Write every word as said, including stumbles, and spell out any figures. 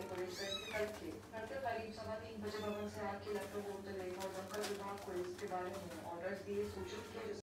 police कल थे घटना करीब सवा तीन बजे भवन से आग की लपटों को उतर गई और दमकल विभाग को इसके बारे में ऑर्डर्स दिए सूचित किए